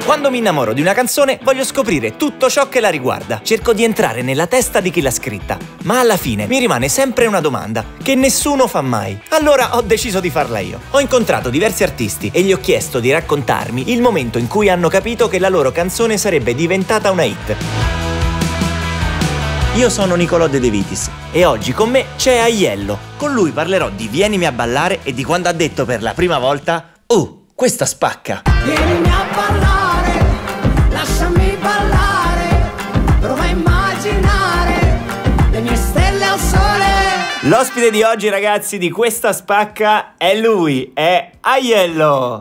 Quando mi innamoro di una canzone, voglio scoprire tutto ciò che la riguarda. Cerco di entrare nella testa di chi l'ha scritta. Ma alla fine mi rimane sempre una domanda, che nessuno fa mai. Allora ho deciso di farla io. Ho incontrato diversi artisti e gli ho chiesto di raccontarmi il momento in cui hanno capito che la loro canzone sarebbe diventata una hit. Io sono Nicolò De Vitis e oggi con me c'è Aiello. Con lui parlerò di Vienimi a ballare e di quando ha detto per la prima volta "Oh, questa spacca". Vienimi a ballare, lasciami ballare, prova a immaginare le mie stelle al sole. L'ospite di oggi, ragazzi, di Questa Spacca è lui, è Aiello.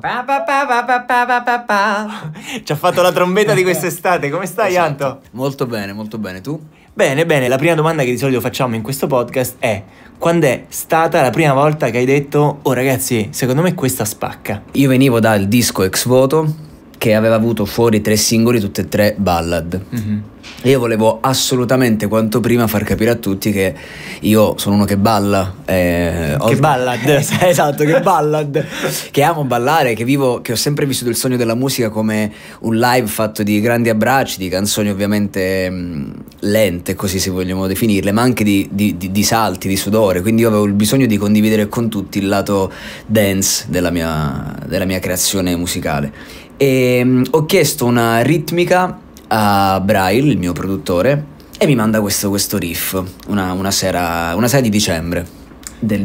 Ci ha fatto la trombetta di quest'estate. Come stai, Anto? Molto bene, tu? Bene, bene. La prima domanda che di solito facciamo in questo podcast è: quando è stata la prima volta che hai detto "Oh ragazzi, secondo me questa spacca"? Io venivo dal disco Ex Voto, che aveva avuto fuori 3 singoli, tutte e 3 ballad. E io volevo assolutamente quanto prima far capire a tutti che io sono uno che balla. Che ballad? Esatto, che ballad. Che amo ballare, che ho sempre vissuto il sogno della musica come un live fatto di grandi abbracci, di canzoni ovviamente lente, così se vogliamo definirle, ma anche di salti, di sudore. Quindi io avevo il bisogno di condividere con tutti il lato dance della mia creazione musicale. E ho chiesto una ritmica a Braille, il mio produttore, e mi manda questo riff una sera di dicembre del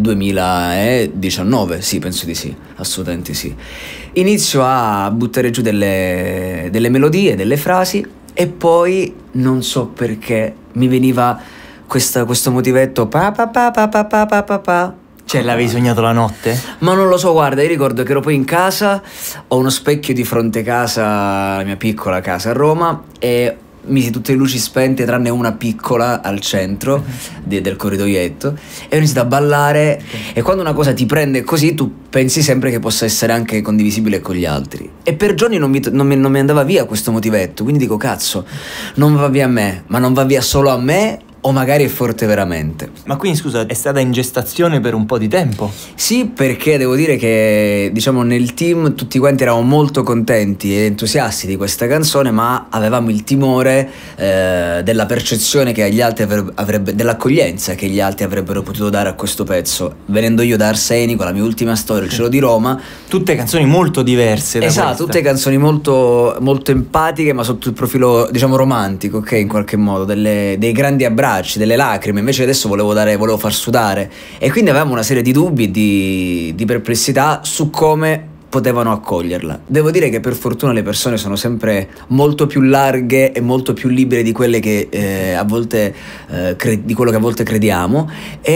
2019, sì, penso di sì, assolutamente sì. Inizio a buttare giù delle melodie, delle frasi, e poi non so perché mi veniva questo motivetto pa pa pa pa pa pa pa pa pa. Cioè, l'avevi sognato la notte? Ma non lo so, guarda, io ricordo che ero poi in casa, ho uno specchio di fronte casa, la mia piccola casa a Roma, e misi tutte le luci spente tranne una piccola al centro del corridoietto, e ho iniziato a ballare. E quando una cosa ti prende così, tu pensi sempre che possa essere anche condivisibile con gli altri, e per giorni non mi andava via questo motivetto. Quindi dico, cazzo, non va via a me, ma non va via solo a me, o magari è forte veramente. Ma quindi, scusa, è stata in gestazione per un po' di tempo? Sì, perché devo dire che, diciamo, nel team tutti quanti eravamo molto contenti e entusiasti di questa canzone, ma avevamo il timore della percezione che agli altri dell'accoglienza che gli altri avrebbero potuto dare a questo pezzo. Venendo io da Arsenico, la mia ultima storia, il cielo di Roma. Tutte canzoni molto diverse da esatto, questa. Tutte canzoni molto, molto empatiche, ma sotto il profilo, diciamo, romantico, ok, in qualche modo, dei grandi abbracci, delle lacrime. Invece adesso volevo far sudare, e quindi avevamo una serie di dubbi e di perplessità su come potevano accoglierla. Devo dire che per fortuna le persone sono sempre molto più larghe e molto più libere di quelle che a volte di quello che a volte crediamo,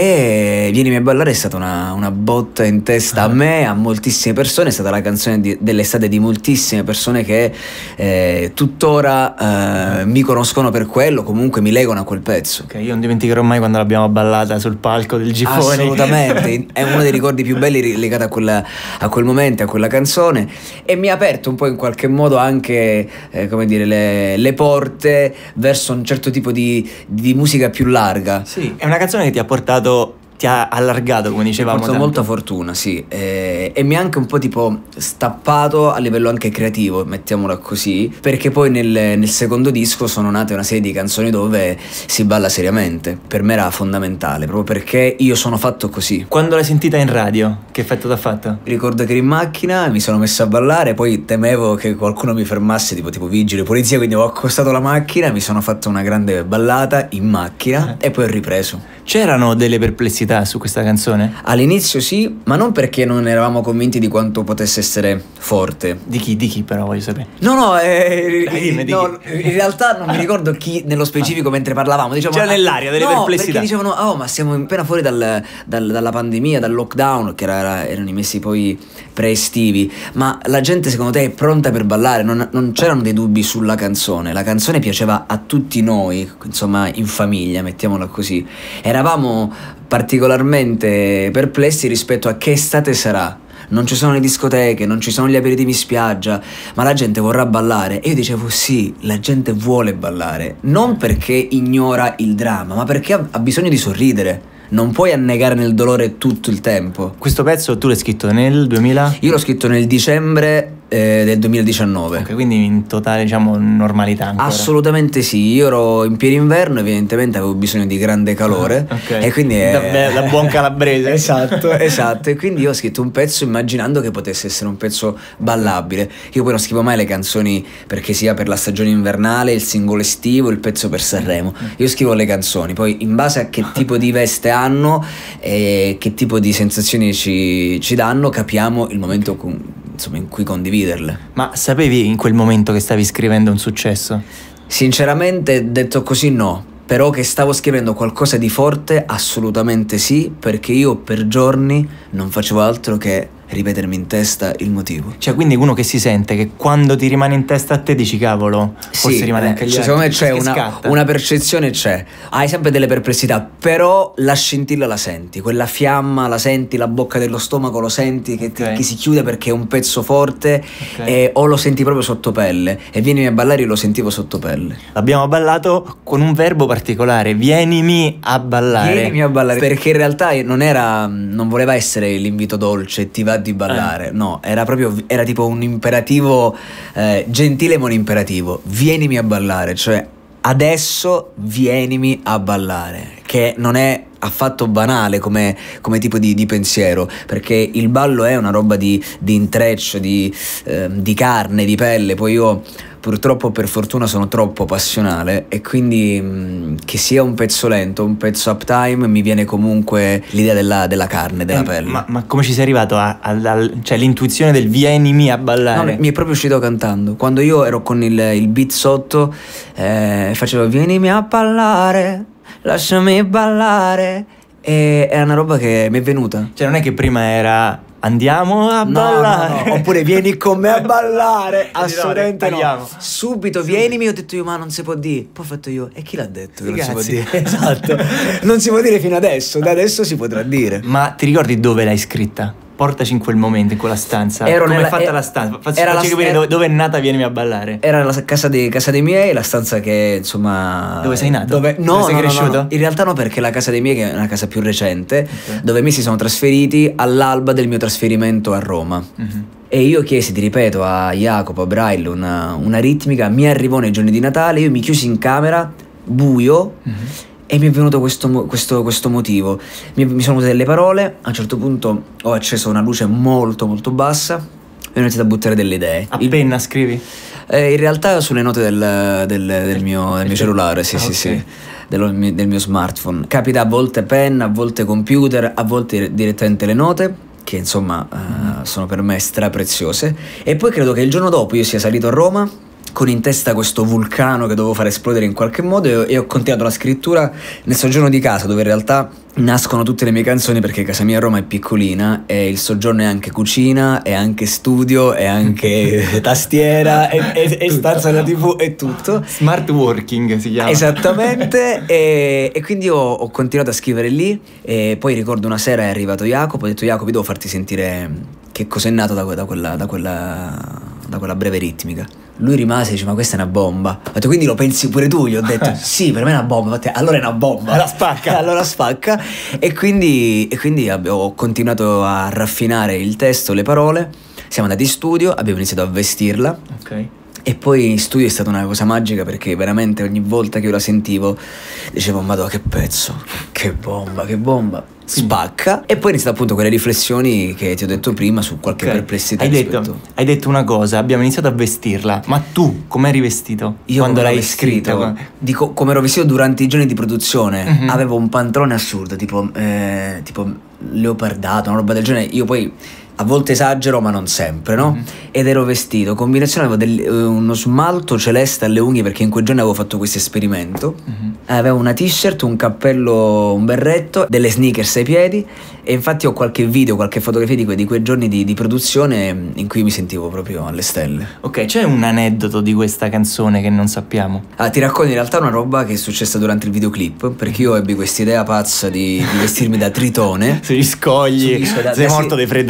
e Vienimi a ballare è stata una botta in testa a me, a moltissime persone. È stata la canzone dell'estate di moltissime persone che tuttora mi conoscono per quello, comunque mi legano a quel pezzo. Ok, io non dimenticherò mai quando l'abbiamo ballata sul palco del Gifoni. Assolutamente, è uno dei ricordi più belli legati a quel momento, a quella canzone, e mi ha aperto un po' in qualche modo anche come dire, le porte verso un certo tipo di musica più larga. Sì, è una canzone che ti ha allargato, come dicevamo. Ho molta fortuna, sì, e mi ha anche un po' tipo stappato a livello anche creativo, mettiamola così, perché poi nel secondo disco sono nate una serie di canzoni dove si balla seriamente. Per me era fondamentale, proprio perché io sono fatto così. Quando l'hai sentita in radio, che effetto t'ha fatto? Ricordo che ero in macchina, mi sono messo a ballare, poi temevo che qualcuno mi fermasse, tipo vigili, polizia, quindi ho accostato la macchina, mi sono fatto una grande ballata in macchina e poi ho ripreso. C'erano delle perplessità su questa canzone? All'inizio sì, ma non perché non eravamo convinti di quanto potesse essere forte. Di chi però, voglio sapere? No, dimmi. In realtà non mi ricordo chi nello specifico mentre parlavamo. Diciamo, c'era nell'aria delle perplessità. Perché dicevano, oh, ma siamo appena fuori dalla pandemia, dal lockdown, che erano i mesi poi pre-estivi, ma la gente secondo te è pronta per ballare? Non c'erano dei dubbi sulla canzone. La canzone piaceva a tutti noi, insomma, in famiglia, mettiamola così. Eravamo particolarmente perplessi rispetto a che estate sarà. Non ci sono le discoteche, non ci sono gli aperitivi in spiaggia, ma la gente vorrà ballare. E io dicevo sì, la gente vuole ballare, non perché ignora il dramma, ma perché ha bisogno di sorridere. Non puoi annegare nel dolore tutto il tempo. Questo pezzo tu l'hai scritto nel 2000? Io l'ho scritto nel dicembre del 2019. Ok, quindi in totale, diciamo, normalità ancora. Assolutamente sì, io ero in pieno inverno, evidentemente avevo bisogno di grande calore, Ok. e quindi da buon calabrese. esatto, e quindi io ho scritto un pezzo immaginando che potesse essere un pezzo ballabile. Io poi non scrivo mai le canzoni perché sia per la stagione invernale, il singolo estivo, il pezzo per Sanremo. Io scrivo le canzoni, poi in base a che tipo di veste hanno e che tipo di sensazioni ci danno, capiamo il momento insomma, in cui condividerle. Ma sapevi in quel momento che stavi scrivendo un successo? Sinceramente, detto così, no. Però che stavo scrivendo qualcosa di forte, assolutamente sì, perché io per giorni non facevo altro che ripetermi in testa il motivo. Cioè, quindi uno che si sente che quando ti rimane in testa a te dici cavolo, forse Sì, rimane anche agli altri. secondo me c'è Che scatta. una percezione, c'è. Hai sempre delle perplessità, però la scintilla la senti, quella fiamma la senti, la bocca dello stomaco lo senti che, Ok. che si chiude perché è un pezzo forte, Ok. o lo senti proprio sotto pelle. E Vienimi a ballare, io lo sentivo sotto pelle. Abbiamo ballato con un verbo particolare, vienimi a ballare. Vienimi a ballare, perché in realtà non voleva essere l'invito dolce, ti va di ballare, no, era tipo un imperativo gentile ma un imperativo, vienimi a ballare, cioè adesso vienimi a ballare, che non è affatto banale come tipo di pensiero, perché il ballo è una roba di intreccio, di carne, di pelle. Poi io purtroppo, per fortuna, sono troppo passionale, e quindi che sia un pezzo lento, un pezzo uptime, mi viene comunque l'idea della carne, della pelle. Ma come ci sei arrivato cioè l'intuizione del vienimi a ballare? No, mi è proprio uscito cantando. Quando io ero con il beat sotto, facevo vienimi a ballare, lasciami ballare, e è una roba che mi è venuta. Cioè non è che prima era andiamo a ballare. No. Oppure vieni con me a ballare. No, Assolutamente no. tagliamo. Subito vienimi, ho detto io, ma non si può dire. Poi ho fatto io, e chi l'ha detto che non si può Ragazzi. dire? Esatto. Non si può dire fino adesso, da adesso si potrà dire. Ma ti ricordi dove l'hai scritta? Portaci in quel momento, in quella stanza. Ero Come è nella- fatta la stanza? era Facci la- capire dove è nata vienimi a ballare. Era la casa dei miei, la stanza che insomma. Dove sei nato? Dove Dove sei cresciuto? no. In realtà no, perché la casa dei miei, che è una casa più recente, dove i miei si sono trasferiti all'alba del mio trasferimento a Roma. Mhm. E io chiesi, ti ripeto, a Jacopo, a Braille, una ritmica, mi arrivò nei giorni di Natale, io mi chiusi in camera, buio, e mi è venuto questo motivo. Mi sono venute delle parole, a un certo punto ho acceso una luce molto molto bassa e ho iniziato a buttare delle idee. A penna scrivi? In realtà sulle note del mio cellulare, sì, Ah, sì, ok. sì, del mio smartphone. Capita a volte penna, a volte computer, a volte direttamente le note, che insomma sono per me strapreziose. E poi credo che il giorno dopo io sia salito a Roma con in testa questo vulcano che dovevo far esplodere in qualche modo, e ho continuato la scrittura nel soggiorno di casa, dove in realtà nascono tutte le mie canzoni, perché casa mia a Roma è piccolina e il soggiorno è anche cucina, è anche studio, è anche tastiera, è stanza della TV, è tutto. Smart working si chiama. Esattamente, e quindi ho continuato a scrivere lì, e poi ricordo una sera è arrivato Jacopo, ho detto Jacopo, devo farti sentire che cos'è nato da quella breve ritmica. Lui rimase e dice, ma questa è una bomba. Ho detto, quindi lo pensi pure tu? Gli ho detto, sì, per me è una bomba. Infatti, allora è una bomba. La spacca. Allora spacca. E quindi ho continuato a raffinare il testo, le parole. Siamo andati in studio, abbiamo iniziato a vestirla. Ok. E poi in studio è stata una cosa magica, perché veramente ogni volta che io la sentivo dicevo, madò, che pezzo, che bomba, spacca. E poi iniziano appunto quelle riflessioni che ti ho detto prima su qualche Ok. perplessità Hai rispetto. detto una cosa, abbiamo iniziato a vestirla, ma tu come eri vestito? Io quando come ero l'hai vestito, scritto? dico, come ero vestito durante i giorni di produzione, Mhm. avevo un pantalone assurdo, tipo leopardato, una roba del genere. Io poi a volte esagero, ma non sempre, no? Ed ero vestito, combinazione, avevo uno smalto celeste alle unghie, perché in quei giorni avevo fatto questo esperimento. Avevo una t-shirt, un cappello, un berretto, delle sneakers ai piedi, e infatti ho qualche video, qualche fotografia di quei giorni di produzione in cui mi sentivo proprio alle stelle. Ok, c'è un aneddoto di questa canzone che non sappiamo? Ti racconto in realtà una roba che è successa durante il videoclip, perché io ebbi questa idea pazza di vestirmi da tritone. Sugli scogli, Sugli scogli, sei sì. morto di freddo, di la verità.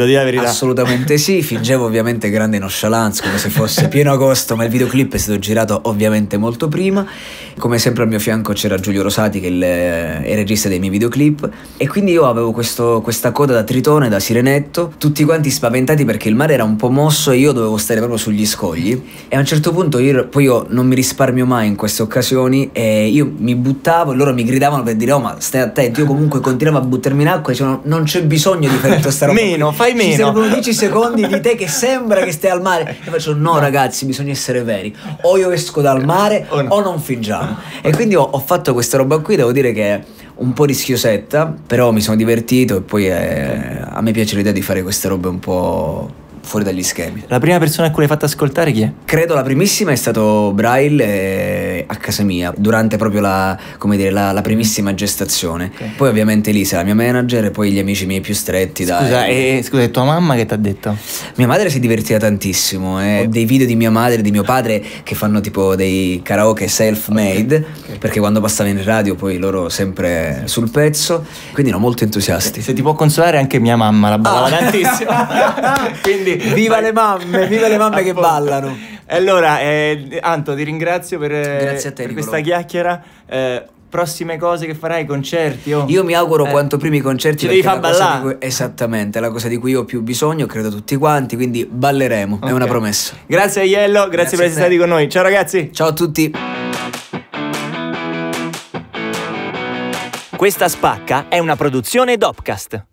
uscita. Assolutamente sì, fingevo ovviamente grande nonchalance come se fosse pieno agosto, ma il videoclip è stato girato ovviamente molto prima. Come sempre al mio fianco c'era Giulio Rosati, che è il regista dei miei videoclip, e quindi io avevo questa coda da tritone, da sirenetto, tutti quanti spaventati perché il mare era un po' mosso e io dovevo stare proprio sugli scogli, e a un certo punto io non mi risparmio mai in queste occasioni e io mi buttavo e loro mi gridavano per dire oh ma stai attento, io comunque continuavo a buttarmi in acqua e dicevano non c'è bisogno di fare tutta sta roba meno, qui. fai meno, ci servono 10 secondi di te che sembra che stai al mare, e faccio no ragazzi, bisogna essere veri, o io esco dal mare o non fingiamo. E quindi ho fatto questa roba qui, devo dire che è un po' rischiosetta, però mi sono divertito, e poi a me piace l'idea di fare queste robe un po' fuori dagli schemi. La prima persona a cui l'hai fatta ascoltare chi è? Credo la primissima è stato Braille a casa mia, durante proprio la primissima gestazione. Okay. Poi ovviamente Lisa, la mia manager, e poi gli amici miei più stretti. Scusa, e tua mamma che ti ha detto? Mia madre si divertiva tantissimo, Ho dei video di mia madre e di mio padre che fanno tipo dei karaoke self-made, okay. Perché quando passava in radio poi loro sempre sul pezzo, quindi molto entusiasti. Se ti può consolare, anche mia mamma la ballava tantissimo. Quindi viva le mamme che ballano. Allora Anto, ti ringrazio Grazie a te, per questa chiacchiera. Prossime cose che farai, concerti? Io mi auguro quanto prima i concerti, ci devi far ballare. Esattamente, è la cosa di cui io ho più bisogno, credo tutti quanti, quindi balleremo, okay. È una promessa. Grazie a Iello, grazie per essere stati con noi. Ciao ragazzi. Ciao a tutti. Questa Spacca è una produzione Dopcast.